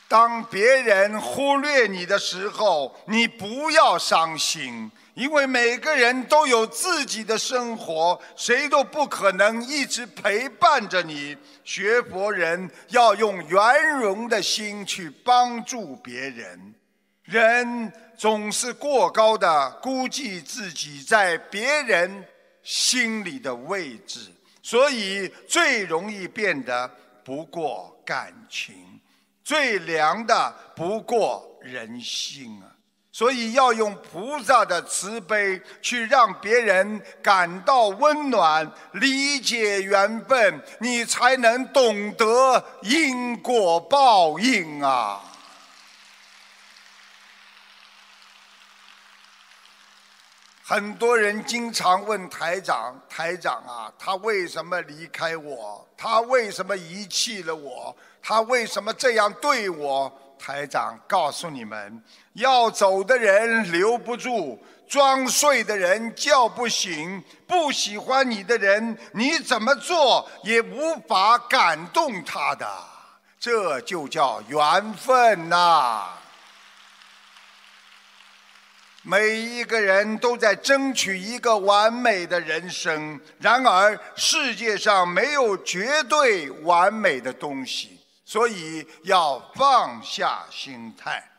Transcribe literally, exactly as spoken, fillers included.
当别人忽略你的时候，你不要伤心，因为每个人都有自己的生活，谁都不可能一直陪伴着你。学佛人要用圆融的心去帮助别人。人总是过高的估计自己在别人心里的位置，所以最容易变得不过感情，最凉的不过人心啊！所以要用菩萨的慈悲去让别人感到温暖，理解缘分，你才能懂得因果报应啊！很多人经常问台长，台长啊，他为什么离开我？他为什么遗弃了我？他为什么这样对我？台长告诉你们，要走的人留不住，装睡的人叫不醒，不喜欢你的人，你怎么做也无法感动他的，这就叫缘分呐！每一个人都在争取一个完美的人生，然而世界上没有绝对完美的东西，所以要放下心态。